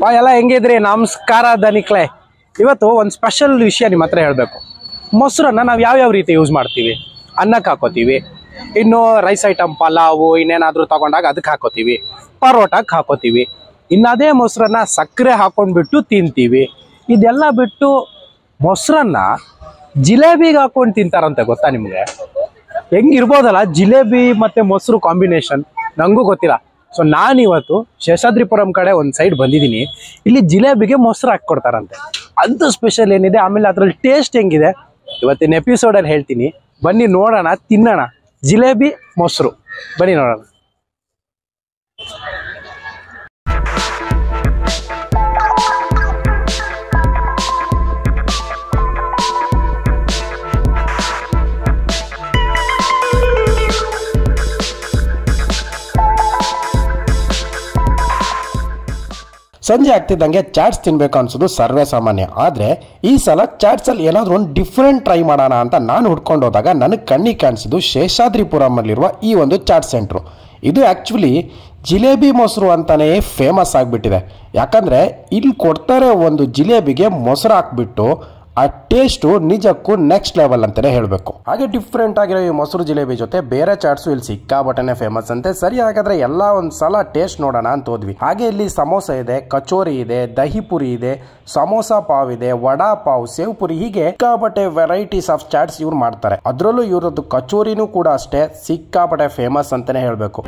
ಎಲ್ಲ ಹೆಂಗಿದ್ರಿ? ನಮಸ್ಕಾರ ಧನಿಕ್ಲೆ. ಇವತ್ತು ಒಂದು ಸ್ಪೆಷಲ್ ವಿಷಯ ನಿಮ್ಮ ಹತ್ರ ಹೇಳಬೇಕು. ಮೊಸರನ್ನ ನಾವು ಯಾವ್ಯಾವ ರೀತಿ ಯೂಸ್ ಮಾಡ್ತೀವಿ? ಅನ್ನಕ್ಕೆ ಹಾಕೋತೀವಿ, ಇನ್ನು ರೈಸ್ ಐಟಮ್ ಪಲಾವು ಇನ್ನೇನಾದರೂ ತಗೊಂಡಾಗ ಅದಕ್ಕೆ ಹಾಕೋತೀವಿ, ಪರೋಟಕ್ಕೆ ಹಾಕೋತೀವಿ. ಇನ್ನು ಅದೇ ಮೊಸರನ್ನ ಸಕ್ಕರೆ ಹಾಕೊಂಡ್ಬಿಟ್ಟು ತಿಂತೀವಿ. ಇದೆಲ್ಲ ಬಿಟ್ಟು ಮೊಸರನ್ನ ಜಿಲೇಬಿಗೆ ಹಾಕೊಂಡು ತಿಂತಾರಂತೆ. ಗೊತ್ತಾ ನಿಮಗೆ? ಹೆಂಗಿರ್ಬೋದಲ್ಲ ಜಿಲೇಬಿ ಮತ್ತು ಮೊಸರು ಕಾಂಬಿನೇಷನ್? ನನಗೂ ಗೊತ್ತಿಲ್ಲ. ಸೊ ನಾನಿವತ್ತು ಶೇಷಾದ್ರಿಪುರಂ ಕಡೆ ಒಂದು ಸೈಡ್ ಬಂದಿದ್ದೀನಿ. ಇಲ್ಲಿ ಜಿಲೇಬಿಗೆ ಮೊಸರು ಹಾಕ್ಕೊಡ್ತಾರಂತೆ. ಅದು ಸ್ಪೆಷಲ್ ಏನಿದೆ, ಆಮೇಲೆ ಅದರಲ್ಲಿ ಟೇಸ್ಟ್ ಹೆಂಗಿದೆ ಇವತ್ತಿನ ಎಪಿಸೋಡಲ್ಲಿ ಹೇಳ್ತೀನಿ. ಬನ್ನಿ ನೋಡೋಣ, ತಿನ್ನೋಣ. ಜಿಲೇಬಿ ಮೊಸರು, ಬನ್ನಿ ನೋಡೋಣ. ಸಂಜೆ ಆಗ್ತಿದ್ದಂಗೆ ಚಾಟ್ಸ್ ತಿನ್ಬೇಕು ಅನ್ಸೋದು ಸರ್ವೇ ಸಾಮಾನ್ಯ. ಆದರೆ ಈ ಸಲ ಚಾಟ್ಸಲ್ಲಿ ಏನಾದರೂ ಒಂದು ಡಿಫ್ರೆಂಟ್ ಟ್ರೈ ಮಾಡೋಣ ಅಂತ ನಾನು ಹುಡ್ಕೊಂಡು ಹೋದಾಗ ನನಗೆ ಕಣ್ಣಿಗೆ ಕಾಣಿಸಿದ್ದು ಶೇಷಾದ್ರಿಪುರಮಲ್ಲಿರುವ ಈ ಒಂದು ಚಾಟ್ ಸೆಂಟ್ರು. ಇದು ಆ್ಯಕ್ಚುಲಿ ಜಿಲೇಬಿ ಮೊಸರು ಅಂತಲೇ ಫೇಮಸ್ ಆಗಿಬಿಟ್ಟಿದೆ. ಯಾಕಂದರೆ ಇಲ್ಲಿ ಕೊಡ್ತಾರೆ ಒಂದು ಜಿಲೇಬಿಗೆ ಮೊಸರು ಹಾಕ್ಬಿಟ್ಟು ಆ ಟೇಸ್ಟು ನಿಜಕ್ಕೂ ನೆಕ್ಸ್ಟ್ ಲೆವೆಲ್ ಅಂತಲೇ ಹೇಳಬೇಕು. ಹಾಗೆ ಡಿಫ್ರೆಂಟ್ ಆಗಿರೋ ಈ ಮೊಸರು ಜಿಲೇಬಿ ಜೊತೆ ಬೇರೆ ಚಾಟ್ಸು ಇಲ್ಲಿ ಸಿಕ್ಕಾಬಟ್ಟೆನೇ ಫೇಮಸ್ ಅಂತೆ. ಸರಿ, ಹಾಗಾದರೆ ಎಲ್ಲ ಒಂದು ಸಲ ಟೇಸ್ಟ್ ನೋಡೋಣ ಅಂತ ಹೋದ್ವಿ. ಹಾಗೆ ಇಲ್ಲಿ ಸಮೋಸ ಇದೆ, ಕಚೋರಿ ಇದೆ, ದಹಿ ಪುರಿ ಇದೆ, ಸಮೋಸಾ ಪಾವ್ ಇದೆ, ವಡಾಪಾವ್, ಸೇವ್ ಪುರಿ, ಹೀಗೆ ಸಿಕ್ಕಾಬಟ್ಟೆ ವೆರೈಟೀಸ್ ಆಫ್ ಚಾಟ್ಸ್ ಇವ್ರು ಮಾಡ್ತಾರೆ. ಅದರಲ್ಲೂ ಇವರದ್ದು ಕಚೋರಿನೂ ಕೂಡ ಅಷ್ಟೇ ಸಿಕ್ಕಾಬಟ್ಟೆ ಫೇಮಸ್ ಅಂತಲೇ ಹೇಳಬೇಕು.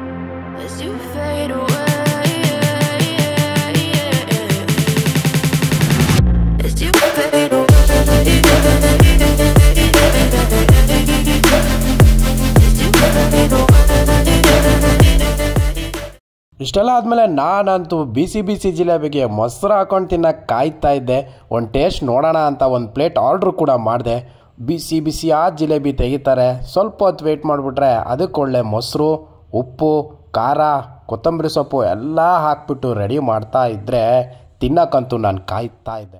ಇಷ್ಟೆಲ್ಲ ಆದಮೇಲೆ ನಾನಂತೂ ಬಿಸಿ ಬಿಸಿ ಜಿಲೇಬಿಗೆ ಮೊಸರು ಹಾಕೊಂಡು ತಿನ್ನಕ್ಕೆ ಕಾಯ್ತಾ ಇದ್ದೆ. ಒಂದು ಟೇಸ್ಟ್ ನೋಡೋಣ ಅಂತ ಒಂದು ಪ್ಲೇಟ್ ಆರ್ಡ್ರು ಕೂಡ ಮಾಡಿದೆ. ಬಿಸಿ ಬಿಸಿ ಆ ಜಿಲೇಬಿ ತೆಗಿತಾರೆ. ಸ್ವಲ್ಪ ಹೊತ್ತು ವೆಯ್ಟ್ ಮಾಡಿಬಿಟ್ರೆ ಅದಕ್ಕೆ ಒಳ್ಳೆ ಮೊಸರು, ಉಪ್ಪು, ಖಾರ, ಕೊತ್ತಂಬರಿ ಸೊಪ್ಪು ಎಲ್ಲ ಹಾಕ್ಬಿಟ್ಟು ರೆಡಿ ಮಾಡ್ತಾ ಇದ್ದರೆ ತಿನ್ನಕ್ಕಂತೂ ನಾನು ಕಾಯ್ತಾ ಇದ್ದೆ.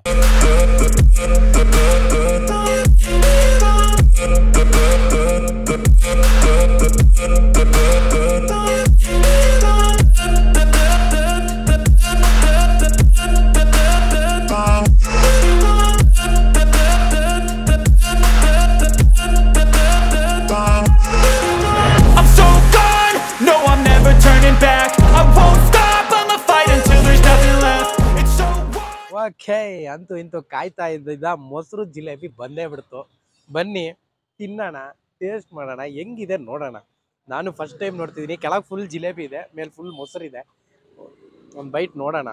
ಓಕೆ, ಅಂತೂ ಇಂತೂ ಕಾಯ್ತಾ ಇದ್ದಿದ್ದ ಮೊಸರು ಜಿಲೇಬಿ ಬಂದೇ ಬಿಡ್ತು. ಬನ್ನಿ ತಿನ್ನೋಣ, ಟೇಸ್ಟ್ ಮಾಡೋಣ, ಹೆಂಗಿದೆ ನೋಡೋಣ. ನಾನು ಫಸ್ಟ್ ಟೈಮ್ ನೋಡ್ತಿದ್ದೀನಿ. ಕೆಳಗೆ ಫುಲ್ ಜಿಲೇಬಿ ಇದೆ, ಮೇಲೆ ಫುಲ್ ಮೊಸರು ಇದೆ. ಒಂದು ಬೈಟ್ ನೋಡೋಣ.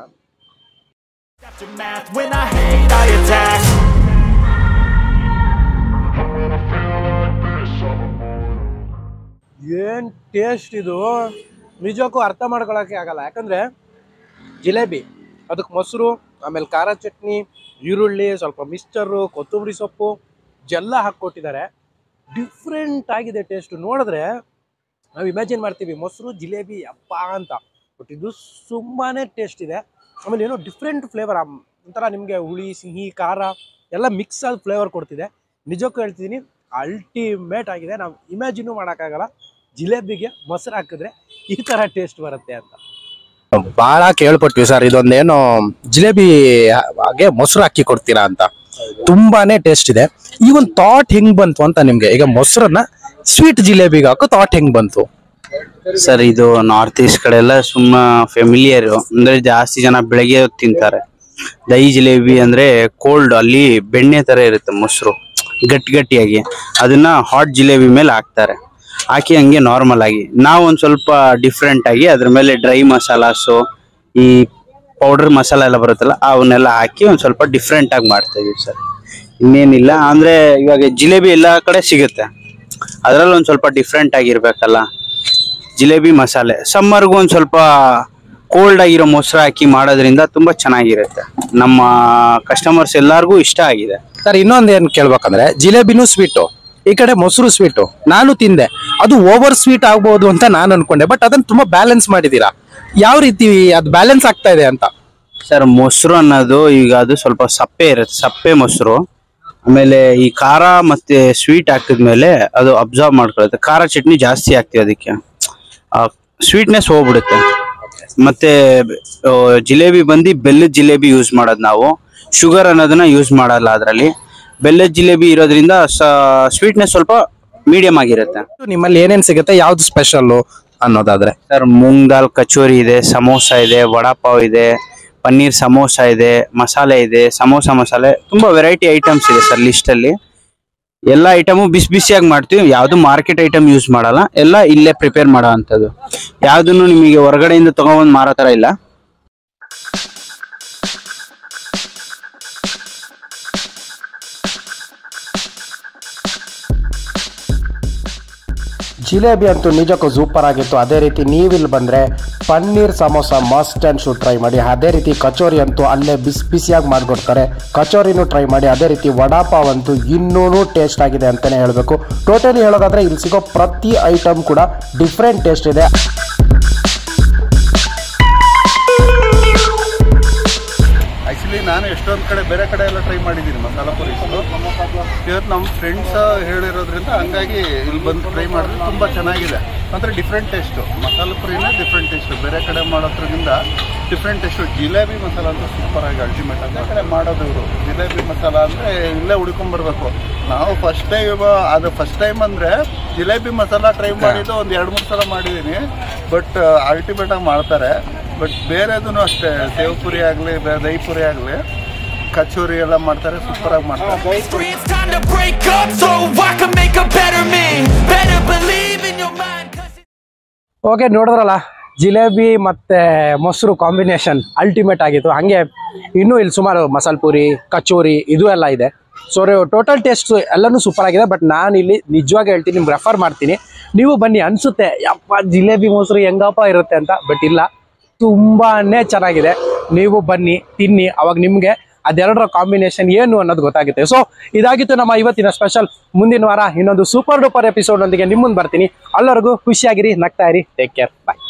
ಏನು ಟೇಸ್ಟ್ ಇದು, ನಿಜಕ್ಕೂ ಅರ್ಥ ಮಾಡ್ಕೊಳಕ್ಕೆ ಆಗಲ್ಲ. ಯಾಕಂದರೆ ಜಿಲೇಬಿ, ಅದಕ್ಕೆ ಮೊಸರು, ಆಮೇಲೆ ಖಾರ ಚಟ್ನಿ, ಈರುಳ್ಳಿ, ಸ್ವಲ್ಪ ಮಿಕ್ಸ್ಚರು, ಕೊತ್ತಂಬರಿ ಸೊಪ್ಪು ಎಲ್ಲ ಹಾಕ್ಕೊಟ್ಟಿದ್ದಾರೆ. ಡಿಫ್ರೆಂಟ್ ಆಗಿದೆ ಟೇಸ್ಟು. ನೋಡಿದ್ರೆ ನಾವು ಇಮ್ಯಾಜಿನ್ ಮಾಡ್ತೀವಿ ಮೊಸರು ಜಿಲೇಬಿ ಅಪ್ಪ ಅಂತ, ಬಟ್ ಇದು ತುಂಬಾ ಟೇಸ್ಟ್ ಇದೆ. ಆಮೇಲೆ ಏನೋ ಡಿಫ್ರೆಂಟ್ ಫ್ಲೇವರ್, ಒಂಥರ ನಿಮಗೆ ಹುಳಿ, ಸಿಹಿ, ಖಾರ ಎಲ್ಲ ಮಿಕ್ಸ್ ಆದ ಫ್ಲೇವರ್ ಕೊಡ್ತಿದೆ. ನಿಜಕ್ಕೂ ಹೇಳ್ತಿದ್ದೀನಿ, ಅಲ್ಟಿಮೇಟ್ ಆಗಿದೆ. ನಾವು ಇಮ್ಯಾಜಿನೂ ಮಾಡೋಕ್ಕಾಗಲ್ಲ ಜಿಲೇಬಿಗೆ ಮೊಸರು ಹಾಕಿದ್ರೆ ಈ ಥರ ಟೇಸ್ಟ್ ಬರುತ್ತೆ ಅಂತ. ಭಾಳ ಕೇಳ್ಪಟ್ವಿ ಸರ್, ಇದೊಂದೇನು ಜಿಲೇಬಿ ಹಾಗೆ ಮೊಸರು ಹಾಕಿ ಕೊಡ್ತೀರಾ ಅಂತ. ತುಂಬಾನೇ ಟೇಸ್ಟ್ ಇದೆ. ಈ ಒಂದು ಥಾಟ್ ಹೆಂಗ್ ಬಂತು ಅಂತ ನಿಮ್ಗೆ? ಈಗ ಮೊಸರನ್ನ ಸ್ವೀಟ್ ಜಿಲೇಬಿಗೆ ಹಾಕೋ ಥಾಟ್ ಹೆಂಗ್ ಬಂತು ಸರ್? ಇದು ನಾರ್ತ್ ಈಸ್ಟ್ ಕಡೆ ಎಲ್ಲ ಸುಮ್ಮನೆ ಫೆಮಿಲಿಯರ್, ಅಂದ್ರೆ ಜಾಸ್ತಿ ಜನ ಬೆಳಗ್ಗೆ ತಿಂತಾರೆ. ದಹಿ ಜಿಲೇಬಿ ಅಂದ್ರೆ ಕೋಲ್ಡ್, ಅಲ್ಲಿ ಬೆಣ್ಣೆ ತರ ಇರುತ್ತೆ ಮೊಸರು, ಗಟ್ಟಿ ಗಟ್ಟಿಯಾಗಿ. ಅದನ್ನ ಹಾಟ್ ಜಿಲೇಬಿ ಮೇಲೆ ಹಾಕ್ತಾರೆ. ಹಾಕಿ ಹಂಗೆ ನಾರ್ಮಲ್ ಆಗಿ ನಾವು ಒಂದು ಸ್ವಲ್ಪ ಡಿಫ್ರೆಂಟ್ ಆಗಿ ಅದ್ರ ಮೇಲೆ ಡ್ರೈ ಮಸಾಲಾಸು, ಈ ಪೌಡರ್ ಮಸಾಲ ಎಲ್ಲ ಬರುತ್ತಲ್ಲ, ಅವನ್ನೆಲ್ಲ ಹಾಕಿ ಒಂದು ಸ್ವಲ್ಪ ಡಿಫ್ರೆಂಟ್ ಆಗಿ ಮಾಡ್ತಾ ಇದೀವಿ ಸರ್. ಇನ್ನೇನಿಲ್ಲ. ಅಂದ್ರೆ ಇವಾಗ ಜಿಲೇಬಿ ಎಲ್ಲ ಕಡೆ ಸಿಗುತ್ತೆ, ಅದ್ರಲ್ಲಿ ಒಂದು ಸ್ವಲ್ಪ ಡಿಫ್ರೆಂಟ್ ಆಗಿರ್ಬೇಕಲ್ಲ. ಜಿಲೇಬಿ ಮಸಾಲೆ ಸಮ್ಮರ್ಗೂ ಒಂದು ಸ್ವಲ್ಪ ಕೋಲ್ಡ್ ಆಗಿರೋ ಮೊಸರು ಹಾಕಿ ಮಾಡೋದ್ರಿಂದ ತುಂಬಾ ಚೆನ್ನಾಗಿರುತ್ತೆ. ನಮ್ಮ ಕಸ್ಟಮರ್ಸ್ ಎಲ್ಲರಿಗೂ ಇಷ್ಟ ಆಗಿದೆ ಸರ್. ಇನ್ನೊಂದು ಏನು ಕೇಳ್ಬೇಕಂದ್ರೆ, ಜಿಲೇಬಿನೂ ಸ್ವೀಟು, ಈ ಕಡೆ ಮೊಸರು ಸ್ವೀಟು. ನಾನು ತಿಂದೆ, ಅದು ಓವರ್ ಸ್ವೀಟ್ ಆಗ್ಬೋದು ಅಂತ ನಾನು ಅನ್ಕೊಂಡೆ, ಬಟ್ ಅದನ್ನ ತುಂಬಾ ಬ್ಯಾಲೆನ್ಸ್ ಮಾಡಿದೀರಾ. ಯಾವ ರೀತಿ ಅದು ಬ್ಯಾಲೆನ್ಸ್ ಆಗ್ತಾ ಇದೆ ಅಂತ ಸರ್? ಮೊಸರು ಅನ್ನೋದು ಈಗ ಅದು ಸ್ವಲ್ಪ ಸಪ್ಪೆ ಇರುತ್ತೆ, ಸಪ್ಪೆ ಮೊಸರು. ಆಮೇಲೆ ಈ ಖಾರ ಮತ್ತೆ ಸ್ವೀಟ್ ಹಾಕಿದ್ಮೇಲೆ ಅದು ಅಬ್ಸರ್ವ್ ಮಾಡ್ಕೊಳ್ಳುತ್ತೆ. ಖಾರ ಚಟ್ನಿ ಜಾಸ್ತಿ ಹಾಕ್ತಿವಿ, ಅದಕ್ಕೆ ಸ್ವೀಟ್ನೆಸ್ ಹೋಗ್ಬಿಡುತ್ತೆ. ಮತ್ತೆ ಜಿಲೇಬಿ ಬಂದು ಬೆಲ್ಲದ ಜಿಲೇಬಿ ಯೂಸ್ ಮಾಡೋದು ನಾವು. ಶುಗರ್ ಅನ್ನೋದನ್ನ ಯೂಸ್ ಮಾಡಲ್ಲ ಅದರಲ್ಲಿ. ಬೆಲ್ಲದ ಜಿಲೇಬಿ ಇರೋದ್ರಿಂದ ಸ್ವೀಟ್ನೆಸ್ ಸ್ವಲ್ಪ ಮೀಡಿಯಂ ಆಗಿರುತ್ತೆ. ನಿಮ್ಮಲ್ಲಿ ಏನೇನ್ ಸಿಗುತ್ತೆ, ಯಾವ್ದು ಸ್ಪೆಷಲ್ ಅನ್ನೋದಾದ್ರೆ? ಸರ್ ಮೂಂಗ್ ದಾಲ್ ಕಚೋರಿ ಇದೆ, ಸಮೋಸ ಇದೆ, ವಡಾಪಾವ್ ಇದೆ, ಪನ್ನೀರ್ ಸಮೋಸ ಇದೆ, ಮಸಾಲೆ ಇದೆ, ಸಮೋಸ ಮಸಾಲೆ, ತುಂಬಾ ವೆರೈಟಿ ಐಟಮ್ಸ್ ಇದೆ ಸರ್ ಲಿಸ್ಟ್ ಅಲ್ಲಿ. ಎಲ್ಲ ಐಟಮು ಬಿಸಿ ಬಿಸಿಯಾಗಿ ಮಾಡ್ತೀವಿ. ಯಾವ್ದು ಮಾರ್ಕೆಟ್ ಐಟಮ್ ಯೂಸ್ ಮಾಡಲ್ಲ, ಎಲ್ಲ ಇಲ್ಲೇ ಪ್ರಿಪೇರ್ ಮಾಡೋ ಅಂತದ್ದು. ಯಾವ್ದನ್ನು ನಿಮಗೆ ಹೊರಗಡೆಯಿಂದ ತಗೊಂಡ್ಬಂದು ಮಾರೋ ತರ ಇಲ್ಲ. ಜಿಲೇಬಿ ಅಂತೂ ನಿಜಕ್ಕೂ ಸೂಪರ್ ಆಗಿತ್ತು. ಅದೇ ರೀತಿ ನೀವಿಲ್ಲಿ ಬಂದರೆ paneer samosa must and should try ಮಾಡಿ. ಅದೇ ರೀತಿ ಕಚೋರಿ ಅಂತೂ ಅಲ್ಲೇ ಬಿಸಿ ಬಿಸಿಯಾಗಿ ಮಾಡಿಕೊಡ್ತಾರೆ, ಕಚೋರಿನೂ ಟ್ರೈ ಮಾಡಿ. ಅದೇ ರೀತಿ ವಡಾಪಾವ್ ಅಂತೂ ಇನ್ನೂ ಟೇಸ್ಟ್ ಆಗಿದೆ ಅಂತಲೇ ಹೇಳಬೇಕು. ಟೋಟಲಿ ಹೇಳೋದಾದರೆ ಇಲ್ಲಿ ಸಿಗೋ ಪ್ರತಿ ಐಟಮ್ ಕೂಡ ಡಿಫ್ರೆಂಟ್ ಟೇಸ್ಟ್ ಇದೆ. ಆ್ಯಕ್ಚುಲಿ ನಾನು ಎಷ್ಟೊಂದು ಕಡೆ ಬೇರೆ ಕಡೆ ಎಲ್ಲ ಟ್ರೈ ಮಾಡಿದ್ದೀನಿ ಮಸಾಲ ಪುರಿ. ಇವತ್ತು ನಮ್ಮ ಫ್ರೆಂಡ್ಸ್ ಹೇಳಿರೋದ್ರಿಂದ ಹಂಗಾಗಿ ಇಲ್ಲಿ ಬಂದು ಟ್ರೈ ಮಾಡಿದ್ರೆ ತುಂಬ ಚೆನ್ನಾಗಿದೆ. ಅಂದರೆ ಡಿಫ್ರೆಂಟ್ ಟೇಸ್ಟು, ಮಸಾಲ ಪುರಿನೇ ಡಿಫ್ರೆಂಟ್ ಟೇಸ್ಟು, ಬೇರೆ ಕಡೆ ಮಾಡೋದ್ರಿಂದ ಡಿಫ್ರೆಂಟ್ ಟೇಸ್ಟು. ಜಿಲೇಬಿ ಮಸಾಲ ಅಂತ ಸೂಪರಾಗಿ ಅಲ್ಟಿಮೇಟ್ ಅದೇ ಕಡೆ ಮಾಡೋದು ಇವರು. ಜಿಲೇಬಿ ಮಸಾಲ ಅಂದರೆ ಇಲ್ಲೇ ಹುಡ್ಕೊಂಬರ್ಬೇಕು. ನಾವು ಫಸ್ಟ್ ಟೈಮ್ ಅಂದರೆ ಜಿಲೇಬಿ ಮಸಾಲ ಟ್ರೈ ಮಾಡಿದ್ದು ಒಂದು 2-3 ಸಲ ಮಾಡಿದ್ದೀನಿ. ಬಟ್ ಅಲ್ಟಿಮೇಟಾಗಿ ಮಾಡ್ತಾರೆ. ಬಟ್ ಬೇರೆದೂ ಅಷ್ಟೇ, ಸೇವ್ ಪುರಿ ಆಗಲಿ, ದಹಿ ಪುರಿ ಆಗಲಿ, ಕಚೋರಿ ಎಲ್ಲ ಮಾಡ್ತಾರೆ, ಸೂಪರಾಗಿ ಮಾಡ್ತಾರೆ. ಓಕೆ, ನೋಡಿದ್ರಲ್ಲ ಜಿಲೇಬಿ ಮತ್ತು ಮೊಸರು ಕಾಂಬಿನೇಷನ್ ಅಲ್ಟಿಮೇಟ್ ಆಗಿತ್ತು. ಹಾಗೆ ಇನ್ನೂ ಇಲ್ಲಿ ಸುಮಾರು ಮಸಾಲೆ ಪೂರಿ, ಕಚೋರಿ ಇದು ಎಲ್ಲ ಇದೆ. ಸೊ ಟೋಟಲ್ ಟೇಸ್ಟ್ ಎಲ್ಲನೂ ಸೂಪರ್ ಆಗಿದೆ. ಬಟ್ ನಾನು ಇಲ್ಲಿ ನಿಜವಾಗಿ ಹೇಳ್ತೀನಿ, ನಿಮ್ಗೆ ರೆಫರ್ ಮಾಡ್ತೀನಿ, ನೀವು ಬನ್ನಿ. ಅನಿಸುತ್ತೆ ಯಪ್ಪ ಜಿಲೇಬಿ ಮೊಸರು ಹೆಂಗಪ್ಪ ಇರುತ್ತೆ ಅಂತ, ಬಟ್ ಇಲ್ಲ, ತುಂಬಾ ಚೆನ್ನಾಗಿದೆ. ನೀವು ಬನ್ನಿ, ತಿನ್ನಿ, ಅವಾಗ ನಿಮಗೆ ಅದೆರಡರ ಕಾಂಬಿನೇಷನ್ ಏನು ಅನ್ನೋದು ಗೊತ್ತಾಗುತ್ತೆ. ಸೊ ಇದಾಗಿತ್ತು ನಮ್ಮ ಇವತ್ತಿನ ಸ್ಪೆಷಲ್. ಮುಂದಿನ ವಾರ ಇನ್ನೊಂದು ಸೂಪರ್ ಡೂಪರ್ ಎಪಿಸೋಡ್ ಒಂದಿಗೆ ನಿಮ್ಮ ಮುಂದೆ ಬರ್ತೀನಿ. ಅಲ್ಲವರೆಗೂ ಖುಷಿಯಾಗಿರಿ, ನಗ್ತಾ ಇರಿ, ಟೇಕ್ ಕೇರ್, ಬಾಯ್.